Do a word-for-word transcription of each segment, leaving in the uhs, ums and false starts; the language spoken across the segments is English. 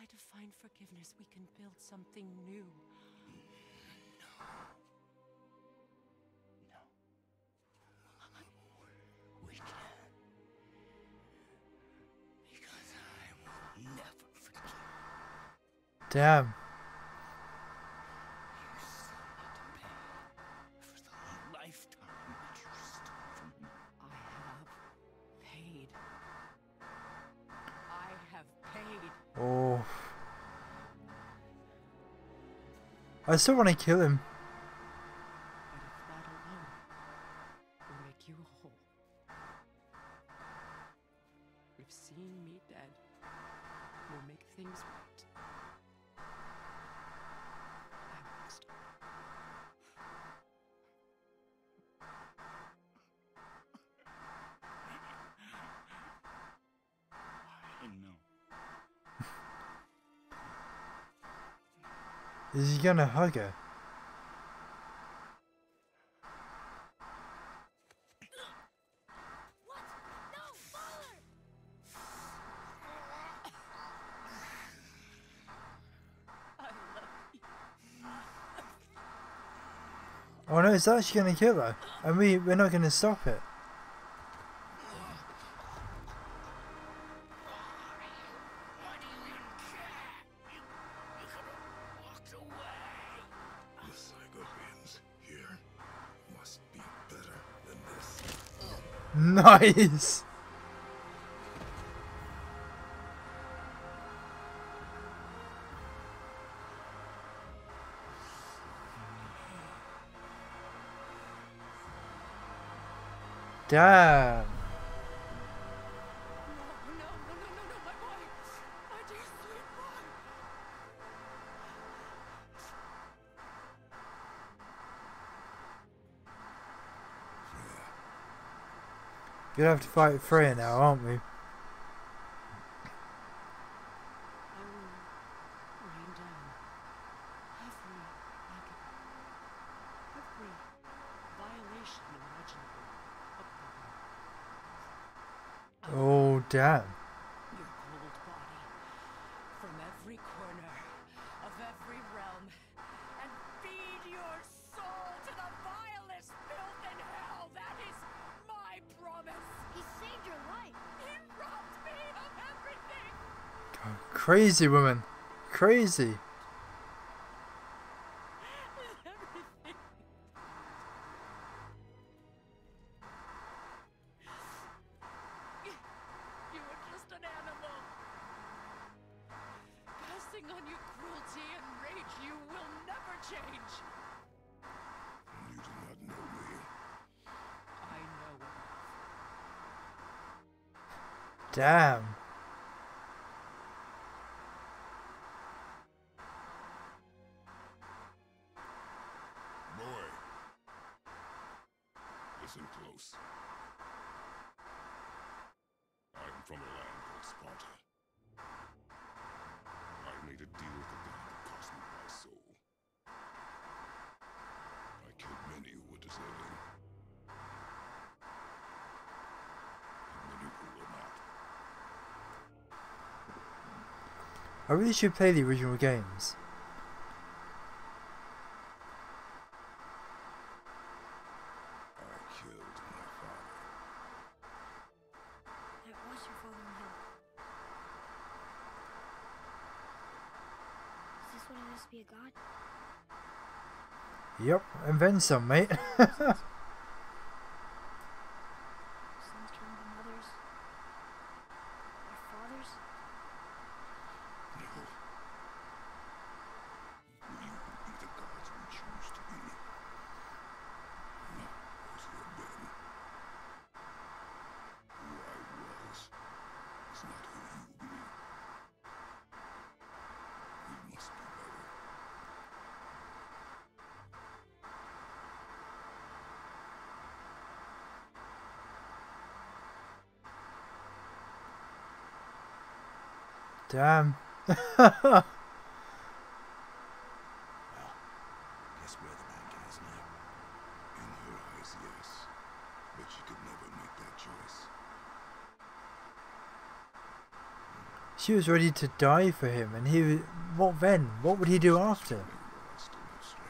try to find forgiveness, we can build something new. No. No. We can't. Because I will never forgive. Damn. You still need to pay for the lifetime that you stole from me. I have paid. I have paid. Oh. I still want to kill him. But if that alone will make you whole, if seeing me dead will make things right, I will stop. I know. Is he gonna hug her? What? No, father! I love you. Oh no, it's actually gonna kill her. And we, we're not gonna stop it. Why do you even care? You, you could have walked away. The Psychopians here must be better than this. Nice. Damn. No, no, no, no, no, no, my boy! My dear sweet boy! Gonna have to fight Freya now, aren't we? I will rain down every negative, every violation imaginable upon Oh damn. your cold body from every corner of every realm and feed your soul to the vilest filth in hell. That is my promise. He saved your life. He robbed me of everything. Oh, crazy woman. Crazy. Everything. You were just an animal. Passing on your cruelty and rage, you will never change. You do not know me. I know enough. Damn. Boy. Listen close. I'm from a land called Sparta. I made a deal with the god that cost me my soul. I killed many who were deserving. And many who were not. I really should play the original games. I killed my father. That was your father in hell. Is this what it is to be a god? Yep, and then some, mate. Sons turn to mothers. Their fathers? No. We will be the gods we choose to be. Not those who have been. Who I was is not who you will be. We must be better. Damn. Well, guess where the man is now? In her eyes, yes. But she could never make that choice. She was ready to die for him, and he was, what then? What would he do after? Tell me while I still have strength.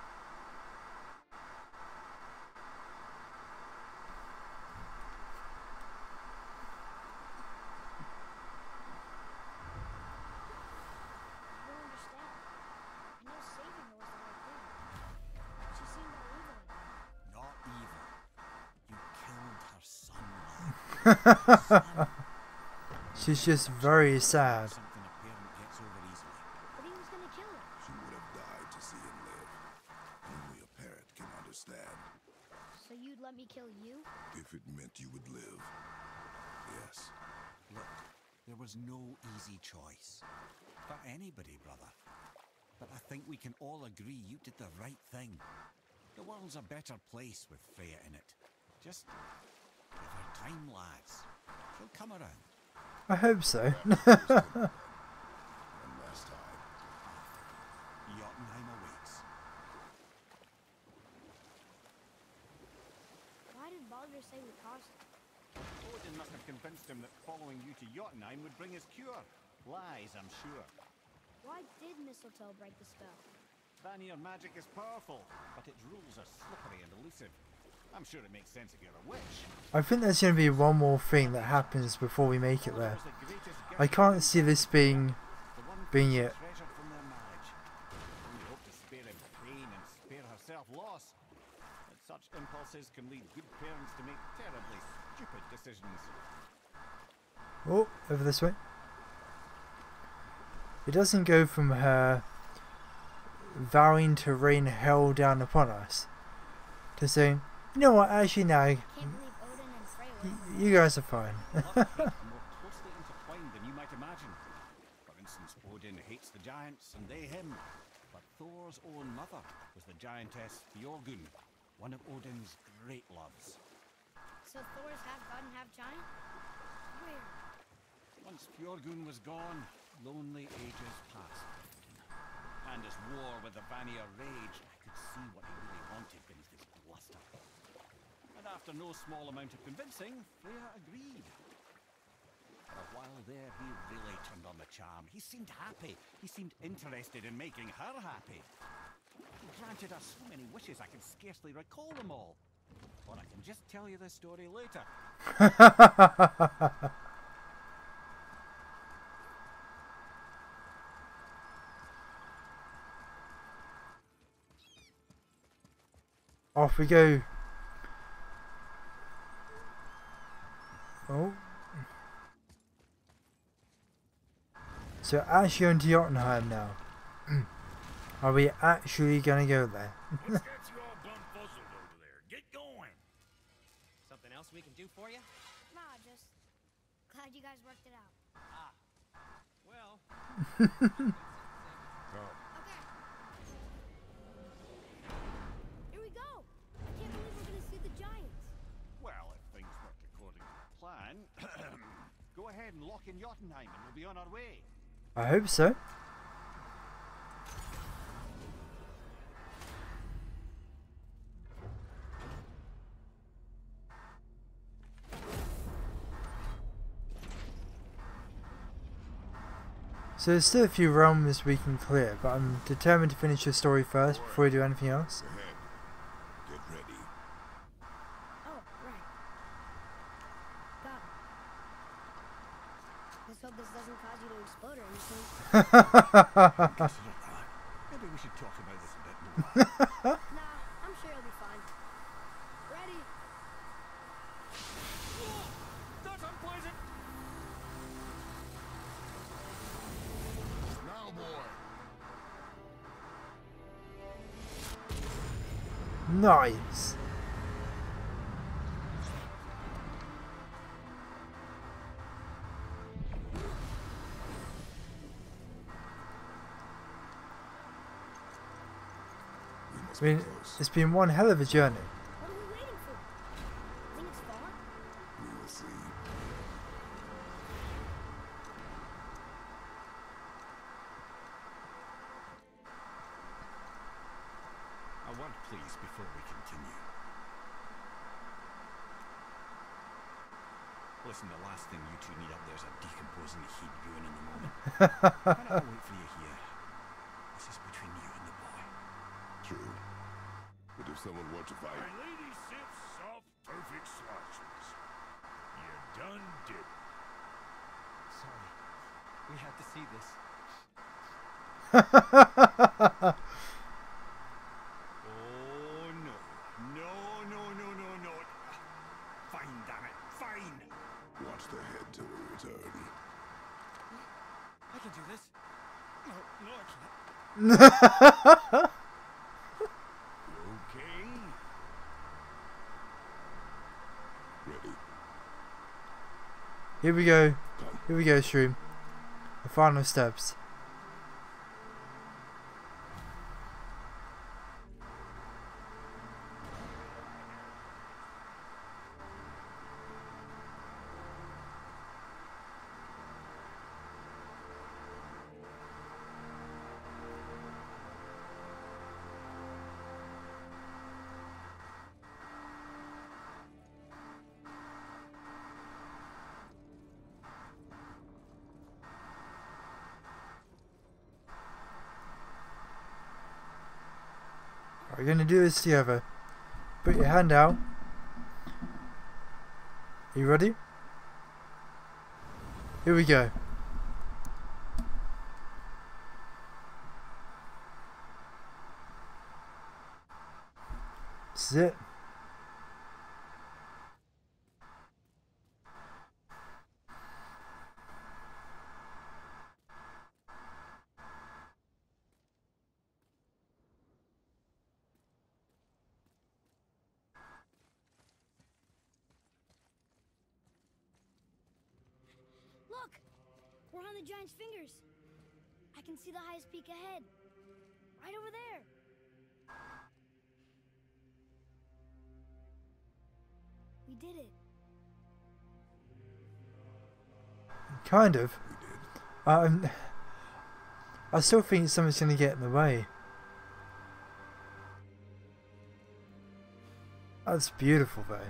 I don't understand. I know saving her was the right thing. She seemed all evil. Not evil. You killed her son. Son. She's just very sad. Something a parent gets over easily. But he was gonna kill her. She would have died to see him live. Only a parent can understand. So you'd let me kill you? If it meant you would live. Yes. Look, there was no easy choice. For anybody, brother. But I think we can all agree you did the right thing. The world's a better place with Freya in it. Just give her time, lads. She'll come around. I hope so. One last time. Jotunheim awaits. Why did Baldur say we caused it? Odin must have convinced him that following you to Jotunheim would bring his cure. Lies, I'm sure. Why did mistletoe break the spell? Vanir magic is powerful, but its rules are slippery and elusive. I'm sure it makes sense if you're a witch. I think there's going to be one more thing that happens before we make it there. I can't see this being The one being thing it. she treasured from their marriage. We hope to spare him pain and spare herself loss. But such impulses can lead good parents to make terribly stupid decisions. Oh, over this way. It doesn't go from her vowing to rain hell down upon us to saying, you know what, actually now, Can't believe Odin and Freya y were you guys are fine. Love and hate are more closely intertwined than you might imagine. For instance, Odin hates the giants and they him. But Thor's own mother was the giantess Fjorgun, one of Odin's great loves. So Thor's half god and half giant? Where? Once Fjorgun was gone, lonely ages passed. And as war with the Vanir raged, I could see what he really wanted beneath his bluster. And after no small amount of convincing, Freya agreed. For a while there, he really turned on the charm. He seemed happy. He seemed interested in making her happy. He granted her so many wishes I can scarcely recall them all. Or I can just tell you the story later. Off we go. Oh. So actually going to Jotunheim now. Are we actually going to go there? What's got you all bumfuzzled over there? Get going. Something else we can do for you? Nah, just glad you guys worked it out. Ah. Well. Okay. Here we go. I can't believe we're gonna see the giants. Well, if things work according to plan, go ahead and lock in Jotunheim and we'll be on our way. I hope so. So there's still a few realms we can clear, but I'm determined to finish the story first before we do anything else. Ahead. Get ready. Oh, right. Got it. Let's hope this doesn't cause you to explode or anything. Consider that. Maybe we should talk about this a bit more. Nah, I'm sure you'll be fine. Ready? That's unpleasant. Now, boy. Nice. We must I mean, be close. it's been one hell of a journey. What are we waiting for? Think it's far? We will see. A word, please, before we continue. Listen, the last thing you two need up there is a decomposing heat ruining the moment. And I'll wait for you here. This is between you and the boy. True. But if someone were to fight, My lady sips soft, perfect sloshes. You done did it. Sorry. We had to see this. Oh no. No, no, no, no, no. Fine, damn it. Fine. watch the head till we return. I can do this. No, no, I can't. You okay? Ready? Here we go. Come. Here we go, Shroom. The final steps. We're gonna do this together. Put your hand out. Are you ready? Here we go. This is it. Look! We're on the giant's fingers. I can see the highest peak ahead. Right over there. We did it. Kind of. We did. Um, I still think something's gonna get in the way. That's beautiful, though.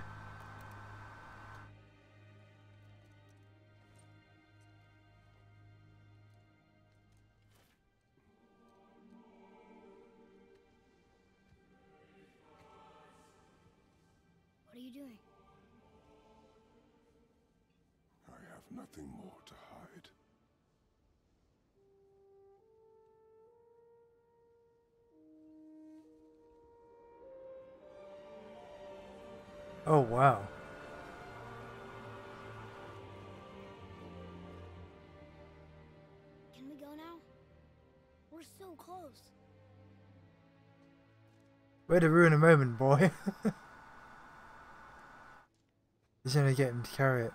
What are you doing? I have nothing more to hide. Oh wow. Can we go now? We're so close. Way to ruin a moment, boy. He's gonna get him to carry it.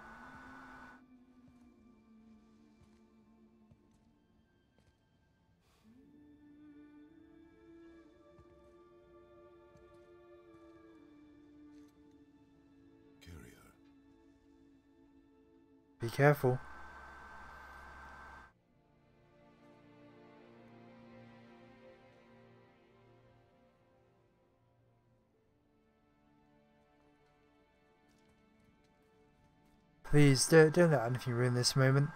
Carry her. Be careful. Please don't, don't let anything ruin this moment.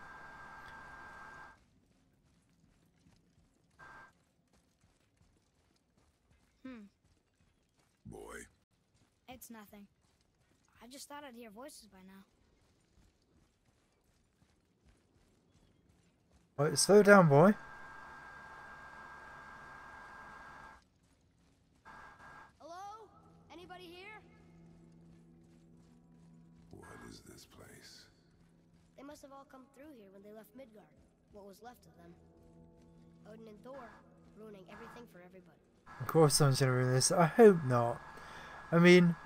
Hmm. Boy, It's nothing. I just thought I'd hear voices by now. Right, slow down, boy. Hello? Anybody here? what is this place? They must have all come through here when they left Midgard. What was left of them. Odin and Thor, ruining everything for everybody. Of course someone's gonna ruin this. I hope not. I mean,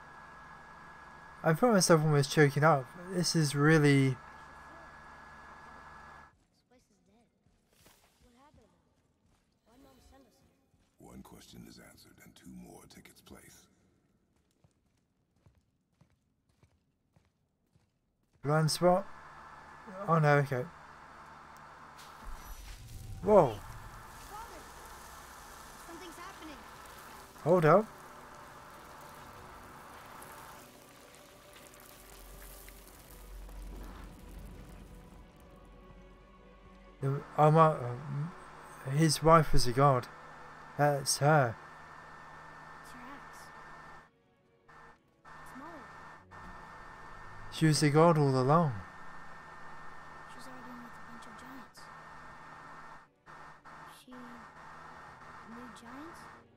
I found myself almost choking up. This is really... This place is dead. What happened to them? Why'd Mom send us here? One question is answered and two more take its place. blind spot. Oh no, okay. Whoa, Father! Something's happening. hold up. Oh my, um, his wife was a god. That's her. It's your axe. It's Mother. She was a god all along. She's arguing with a bunch of giants. She knew giants?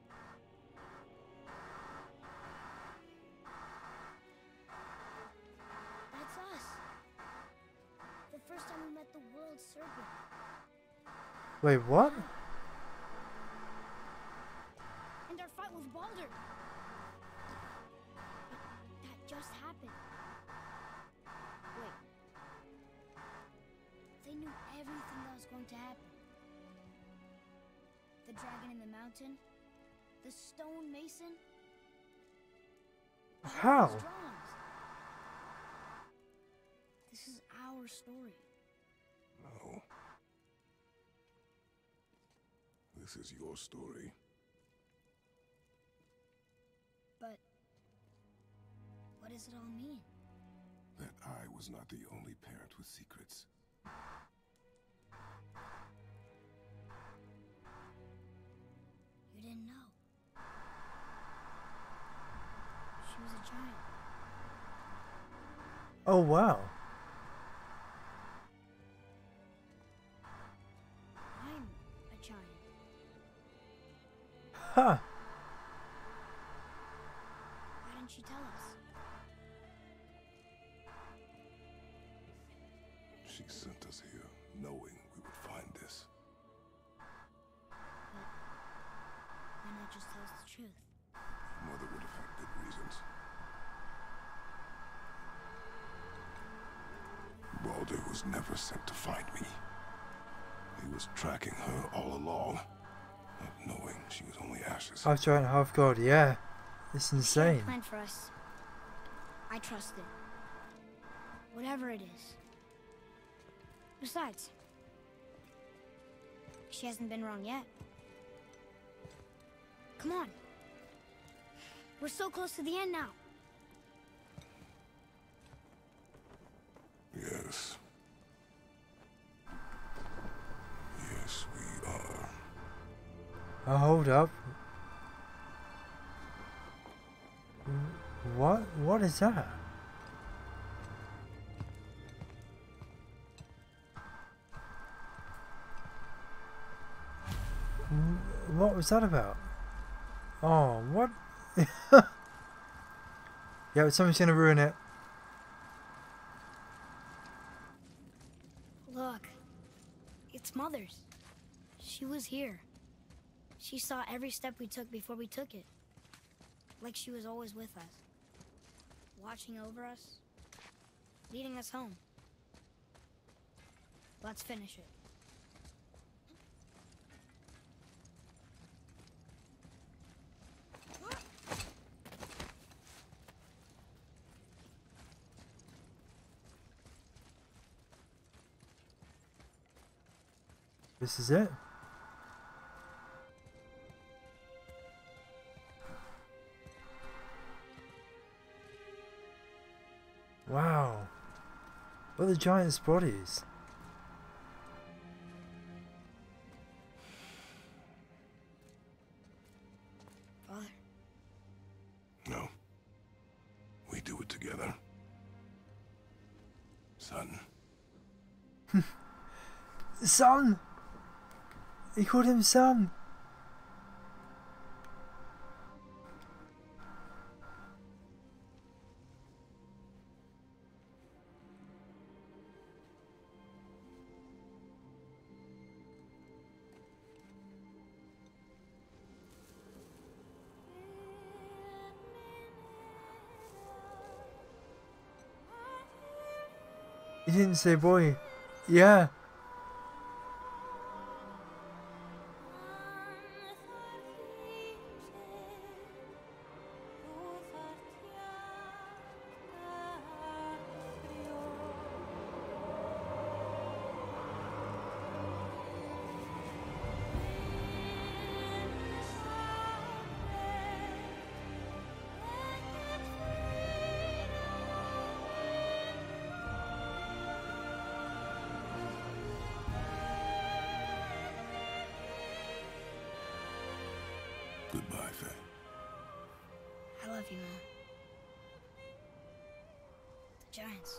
That's us. The first time we met the world serpent. Wait, what? And our fight with Baldur. That just happened. Wait. They knew everything that was going to happen. The dragon in the mountain. The stone mason. How? Those drawings. This is our story. No. This is your story. But what does it all mean? That I was not the only parent with secrets. You didn't know. She was a giant. Oh wow. I'm a giant. Huh. Why didn't she tell us? She sent us here knowing we would find this. Why not just tell us the truth? Mother would have had good reasons. Baldur was never sent to find me. He was tracking her all along, not knowing she was only ashes. Half giant, half god, yeah. It's She had a insane. plan for us. I trust it. Whatever it is. Besides, she hasn't been wrong yet. Come on. We're so close to the end now. Yes. Yes, we are. Oh, hold up. What? What is that? What was that about? Oh, what? Yeah, something's gonna ruin it. Look. It's Mother's. She was here. She saw every step we took before we took it. Like she was always with us. Watching over us. Leading us home. Let's finish it. This is it. Wow. What are the giant's bodies? Father. No. We do it together. Son. Son! He called him son. He didn't say boy. Yeah. Goodbye, Faye. I love you, Mom. The Giants.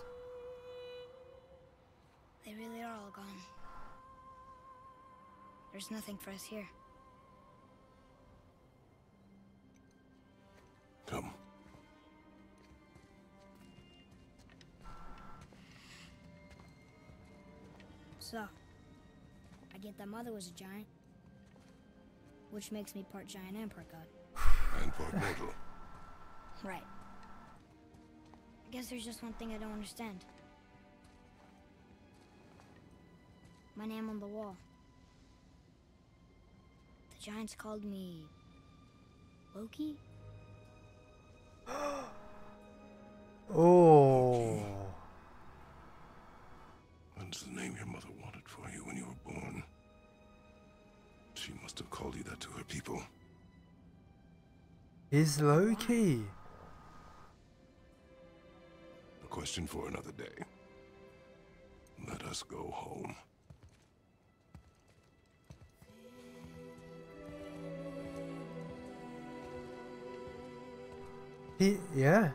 They really are all gone. There's nothing for us here. Come. So, I get that Mother was a giant, which makes me part giant and part god. And part mortal. Right. I guess there's just one thing I don't understand. My name on the wall. The Giants called me... Loki? Oh. That's the name your mother wanted for you when you were born. She must have called you that to her people. He's Loki. A question for another day. Let us go home. He, yeah.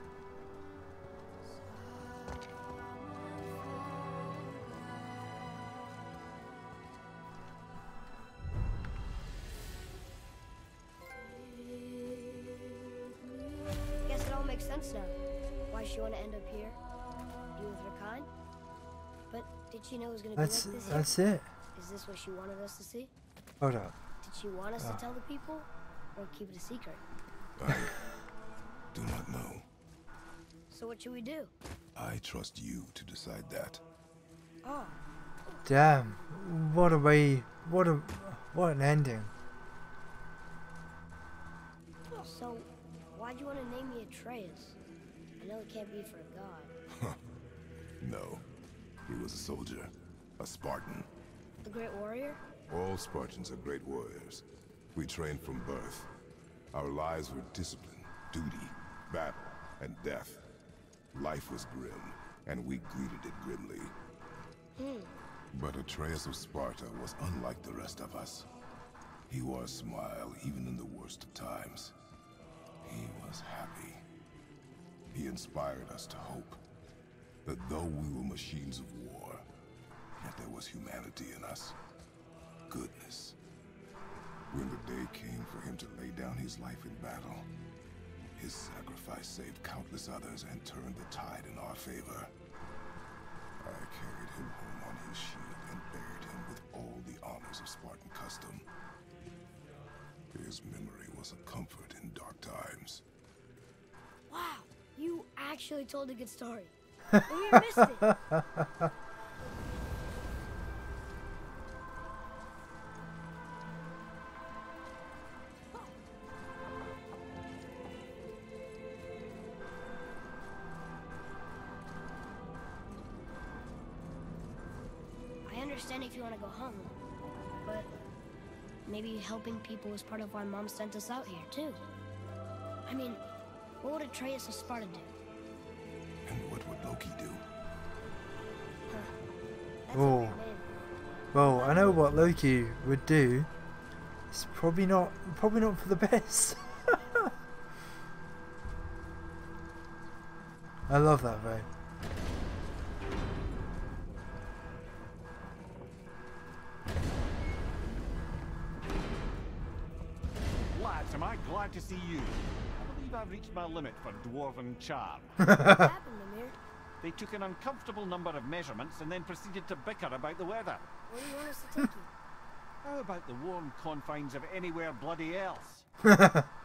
Guess it all makes sense now. Why she want to end up here? Be with her kind? But did she know it was going to be like That's this that's here? it. Is this what she wanted us to see? Hold up. Did she want us Oh. to tell the people? Or keep it a secret? I do not know. So what should we do? I trust you to decide that. Oh, Damn. What a way. What a. What an ending. so why'd you want to name me Atreus? I know it can't be for a god. No. He was a soldier. A Spartan. The Great Warrior? All Spartans are great warriors. We trained from birth. Our lives were discipline, duty, battle, and death. Life was grim, and we greeted it grimly. Hmm. But Atreus of Sparta was unlike the rest of us. He wore a smile even in the worst of times. He was happy. He inspired us to hope that though we were machines of war, yet there was humanity in us. Goodness. When the day came for him to lay down his life in battle, his sacrifice saved countless others and turned the tide in our favor. I carried him home on his shield and buried him with all the honors of Spartan custom. His memory was a comfort in dark times. Wow, you actually told a good story. Maybe I missed it. I understand if you want to go home, but maybe helping people is part of why Mom sent us out here, too. I mean, what would Atreus of Sparta do? And what would Loki do? Huh. That's a Oh. weird name. Well, I know what Loki would do. It's probably not. Probably not for the best. I love that though. Lads, am I glad to see you? I believe I've reached my limit for dwarven charm. What happened, Mimir? They took an uncomfortable number of measurements and then proceeded to bicker about the weather. Where do you want us to take you? How about the warm confines of anywhere bloody else?